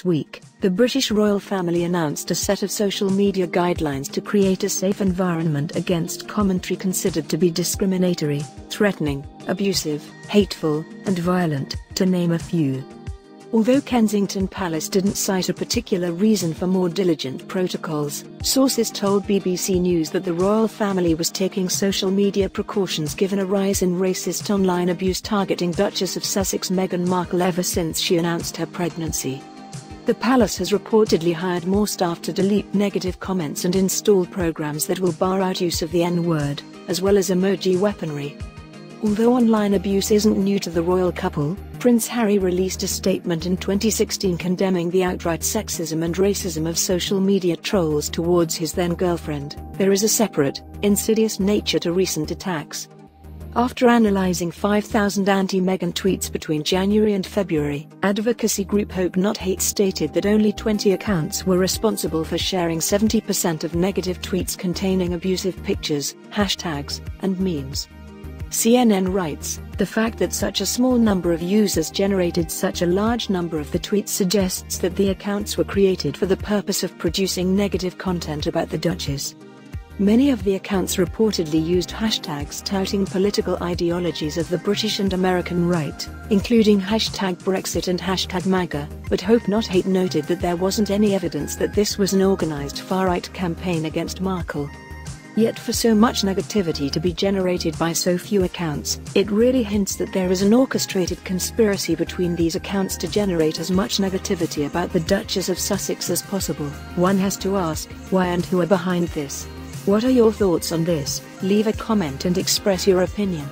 this week, the British royal family announced a set of social media guidelines to create a safe environment against commentary considered to be discriminatory, threatening, abusive, hateful, and violent, to name a few. Although Kensington Palace didn't cite a particular reason for more diligent protocols, sources told BBC News that the royal family was taking social media precautions given a rise in racist online abuse targeting Duchess of Sussex Meghan Markle ever since she announced her pregnancy. The palace has reportedly hired more staff to delete negative comments and install programs that will bar out use of the N-word, as well as emoji weaponry. Although online abuse isn't new to the royal couple, Prince Harry released a statement in 2016 condemning the outright sexism and racism of social media trolls towards his then-girlfriend. There is a separate, insidious nature to recent attacks. After analysing 5,000 anti-Meghan tweets between January and February, advocacy group Hope Not Hate stated that only 20 accounts were responsible for sharing 70% of negative tweets containing abusive pictures, hashtags, and memes. CNN writes, "The fact that such a small number of users generated such a large number of the tweets suggests that the accounts were created for the purpose of producing negative content about the Duchess." Many of the accounts reportedly used hashtags touting political ideologies of the British and American right, including hashtag Brexit and hashtag MAGA, but Hope Not Hate noted that there wasn't any evidence that this was an organised far-right campaign against Markle. Yet for so much negativity to be generated by so few accounts, it really hints that there is an orchestrated conspiracy between these accounts to generate as much negativity about the Duchess of Sussex as possible. One has to ask, why and who are behind this? What are your thoughts on this? Leave a comment and express your opinion.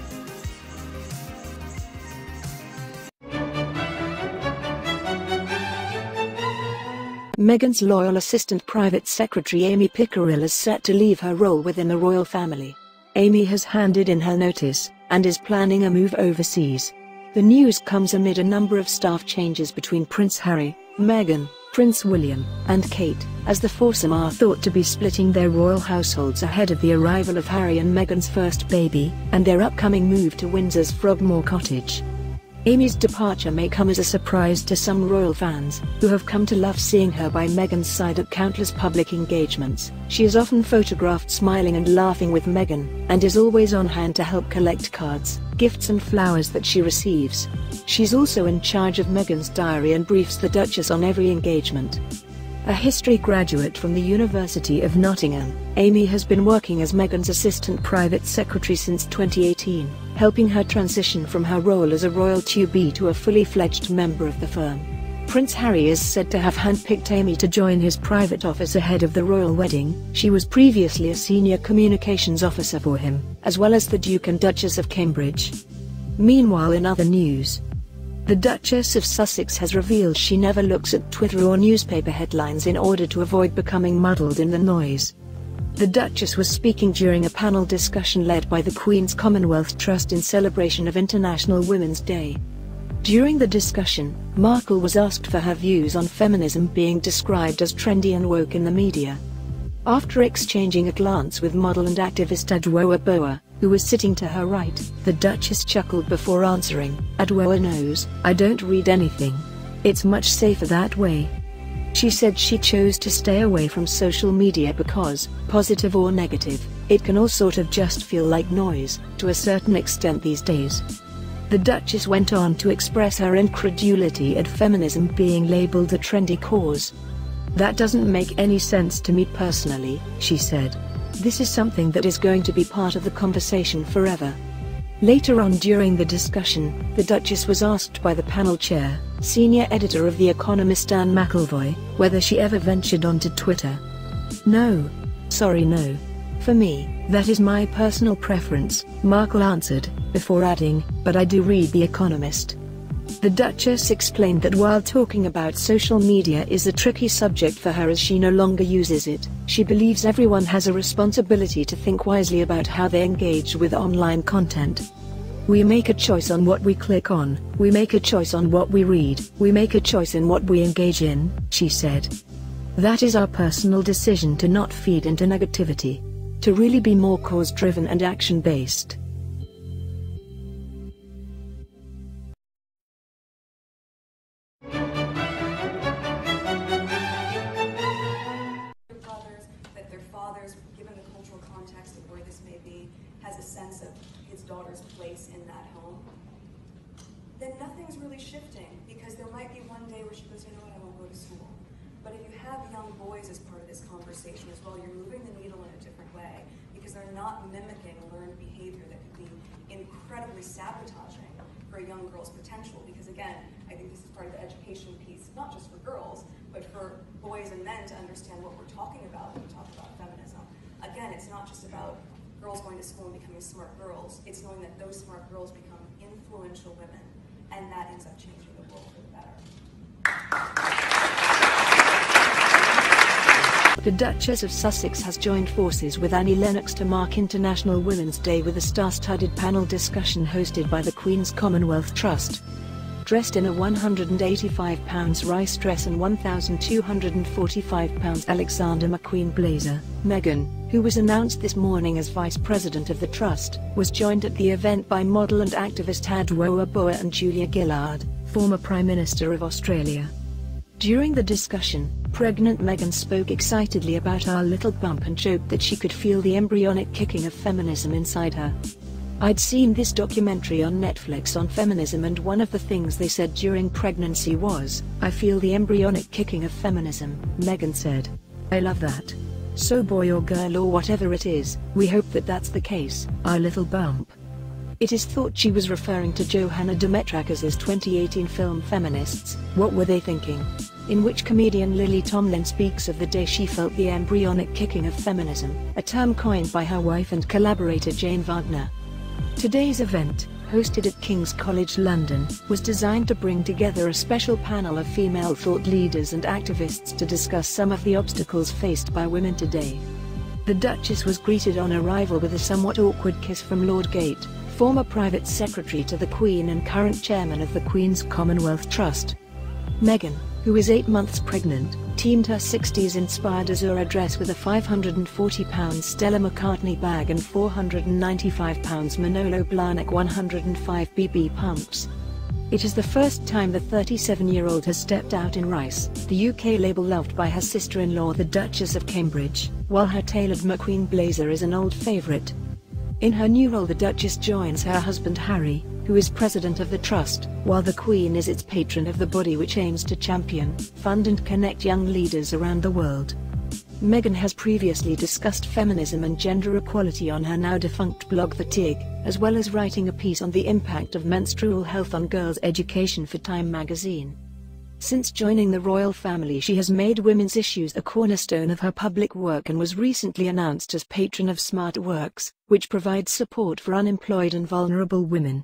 Meghan's loyal assistant private secretary Amy Pickerill is set to leave her role within the royal family. Amy has handed in her notice, and is planning a move overseas. The news comes amid a number of staff changes between Prince Harry, Meghan, Prince William, and Kate, as the foursome are thought to be splitting their royal households ahead of the arrival of Harry and Meghan's first baby, and their upcoming move to Windsor's Frogmore Cottage. Amy's departure may come as a surprise to some royal fans, who have come to love seeing her by Meghan's side at countless public engagements. She is often photographed smiling and laughing with Meghan, and is always on hand to help collect cards, gifts and flowers that she receives. She's also in charge of Meghan's diary and briefs the Duchess on every engagement. A history graduate from the University of Nottingham, Amy has been working as Meghan's assistant private secretary since 2018, helping her transition from her role as a royal to-be to a fully fledged member of the firm. Prince Harry is said to have handpicked Amy to join his private office ahead of the royal wedding. She was previously a senior communications officer for him, as well as the Duke and Duchess of Cambridge. Meanwhile, in other news, the Duchess of Sussex has revealed she never looks at Twitter or newspaper headlines in order to avoid becoming muddled in the noise. The Duchess was speaking during a panel discussion led by the Queen's Commonwealth Trust in celebration of International Women's Day. During the discussion, Markle was asked for her views on feminism being described as trendy and woke in the media. After exchanging a glance with model and activist Adwoa Boa, who was sitting to her right, the Duchess chuckled before answering, "Adwoa knows, I don't read anything. It's much safer that way." She said she chose to stay away from social media because, positive or negative, it can all sort of just feel like noise, to a certain extent these days. The Duchess went on to express her incredulity at feminism being labelled a trendy cause. "That doesn't make any sense to me personally," she said. "This is something that is going to be part of the conversation forever." Later on during the discussion, the Duchess was asked by the panel chair, senior editor of The Economist Anne McElvoy, whether she ever ventured onto Twitter. "No. Sorry, no. For me, that is my personal preference," Markle answered, before adding, "but I do read The Economist." The Duchess explained that while talking about social media is a tricky subject for her as she no longer uses it, she believes everyone has a responsibility to think wisely about how they engage with online content. "We make a choice on what we click on, we make a choice on what we read, we make a choice in what we engage in," she said. "That is our personal decision to not feed into negativity. To really be more cause-driven and action-based." has a sense of his daughter's place in that home, then nothing's really shifting, because there might be one day where she goes, you know what, I won't go to school. But if you have young boys as part of this conversation as well, you're moving the needle in a different way, because they're not mimicking learned behavior that could be incredibly sabotaging for a young girl's potential. Because again, I think this is part of the education piece, not just for girls, but for boys and men to understand what we're talking about when we talk about feminism. Again, it's not just about girls going to school and becoming smart girls, it's knowing that those smart girls become influential women, and that ends up changing the world for the better. The Duchess of Sussex has joined forces with Annie Lennox to mark International Women's Day with a star-studded panel discussion hosted by the Queen's Commonwealth Trust. Dressed in a £185 rice dress and £1,245 Alexander McQueen blazer, Meghan, who was announced this morning as Vice President of the Trust, was joined at the event by model and activist Adwoa Aboah and Julia Gillard, former Prime Minister of Australia. During the discussion, pregnant Meghan spoke excitedly about our little bump and joked that she could feel the embryonic kicking of feminism inside her. I'd seen this documentary on Netflix on feminism, and one of the things they said during pregnancy was, "I feel the embryonic kicking of feminism," Meghan said. "I love that. So boy or girl or whatever it is, we hope that that's the case, our little bump." It is thought she was referring to Johanna Demetrakis's 2018 film Feminists, What Were They Thinking?, in which comedian Lily Tomlin speaks of the day she felt the embryonic kicking of feminism, a term coined by her wife and collaborator Jane Wagner. Today's event, hosted at King's College London, was designed to bring together a special panel of female thought leaders and activists to discuss some of the obstacles faced by women today. The Duchess was greeted on arrival with a somewhat awkward kiss from Lord Gate, former private secretary to the Queen and current chairman of the Queen's Commonwealth Trust. Meghan, who is 8 months pregnant, teamed her 60s-inspired Azura dress with a £540 Stella McCartney bag and £495 Manolo Blahnik 105 BB pumps. It is the first time the 37-year-old has stepped out in rice, the UK label loved by her sister-in-law the Duchess of Cambridge, while her tailored McQueen blazer is an old favourite. In her new role, the Duchess joins her husband Harry, who is president of the Trust, while the Queen is its patron of the body which aims to champion, fund and connect young leaders around the world. Meghan has previously discussed feminism and gender equality on her now-defunct blog The Tig, as well as writing a piece on the impact of menstrual health on girls' education for Time magazine. Since joining the royal family, she has made women's issues a cornerstone of her public work and was recently announced as patron of Smart Works, which provides support for unemployed and vulnerable women.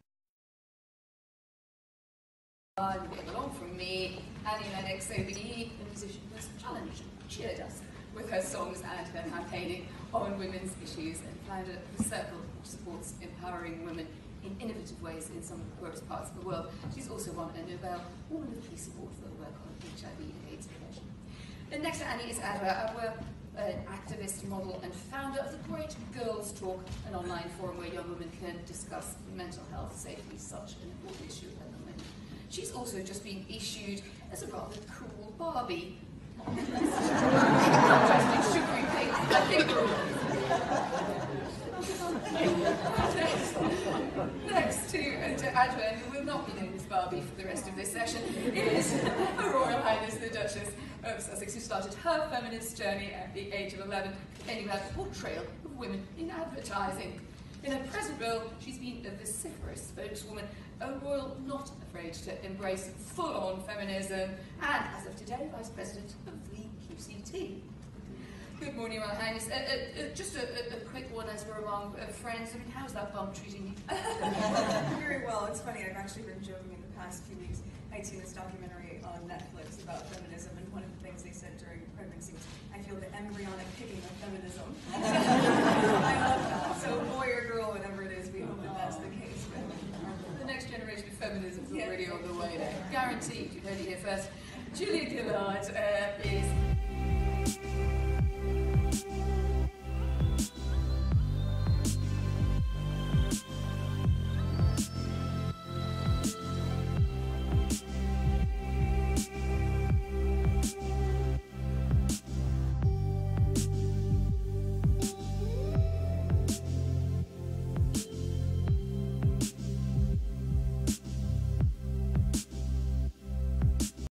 Along from me, Annie Lennox, OBE, the musician who has challenged, cheered us with her songs and her campaigning on women's issues, and founded a circle which supports empowering women in innovative ways in some of the poorest parts of the world. She's also won a Nobel Woman of Peace Award for her work on HIV and AIDS prevention. And next to Annie is Adwoa Aboah, an activist, model, and founder of the Great Girls Talk, an online forum where young women can discuss mental health safely, such an important issue at the moment. She's also just been issued as a rather cool Barbie. Not just in sugary pink, I think we're all. Next to Adwoa, who will not be known as Barbie for the rest of this session, is Her Royal Highness the Duchess of Sussex, who started her feminist journey at the age of 11, aiming at a portrayal of women in advertising. In her present role, she's been a vociferous spokeswoman, a royal not afraid to embrace full-on feminism, and, as of today, Vice President of the QCT. Good morning, Royal Highness. Just a quick one as we're among friends. I mean, how's that bump treating you? Very well. It's funny, I've actually been joking in the past few weeks. I'd seen this documentary on Netflix about feminism, and one of the things they said during pregnancy was, I feel the embryonic kicking of feminism. I love that. So boy or girl, whatever it is, we hope that that's the case. But the next generation of feminism is already on the way there. Guaranteed. You heard it here first. Julia Gillard is